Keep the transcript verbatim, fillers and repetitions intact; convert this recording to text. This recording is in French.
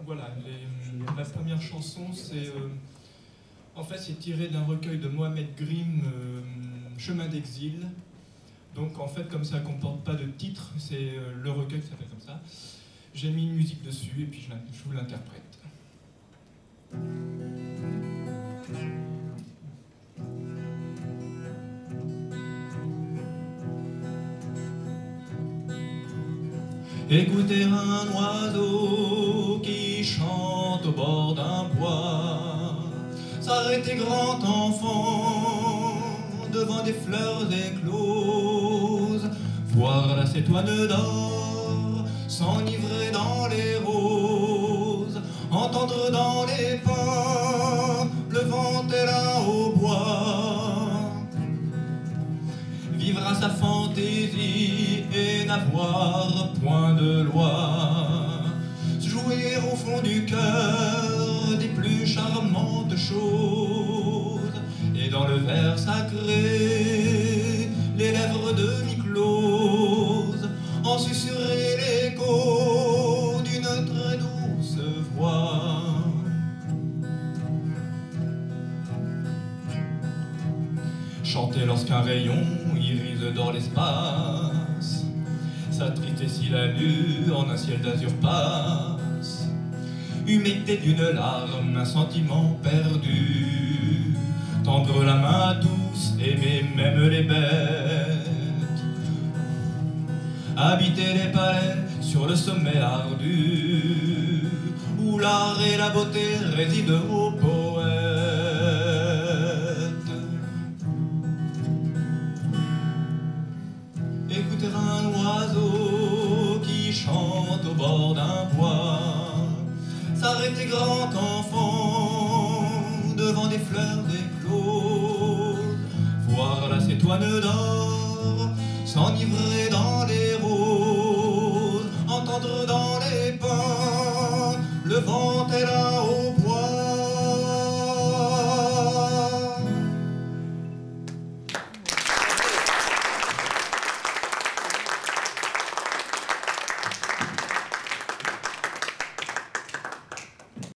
voilà, les, la première chanson, c'est euh, en fait, c'est tiré d'un recueil de Mohamed Grimm, euh, Chemin d'exil. Donc en fait, comme ça ne comporte pas de titre, c'est euh, le recueil qui s'appelle comme ça. J'ai mis une musique dessus et puis je, je vous l'interprète. Écoutez un oiseau qui chante au bord d'un bois, s'arrêter grand enfant devant des fleurs écloses, voir la cétoine d'or s'enivrer dans les roses, entendre dans les pins le vent est là au bois, vivre à sa fantaisie et n'avoir point de loi, jouer au fond du cœur des plus charmantes choses, et dans le vers sacré les lèvres de Miklose en susurrer l'écho d'une très douce voix. Chanter lorsqu'un rayon irise d'or l'espace, s'attriter si la lune en un ciel d'azur passe, humecter d'une larme un sentiment perdu, tendre la main à tous, aimer même les bêtes, habiter les palais sur le sommet ardu, où l'art et la beauté résident au poète. Écouter un oiseau qui chante au bord d'un bois, s'arrêter grand enfant devant des fleurs écloses, voir la cétoine d'or s'enivrer dans les roses, entendre dans les pins le vent est là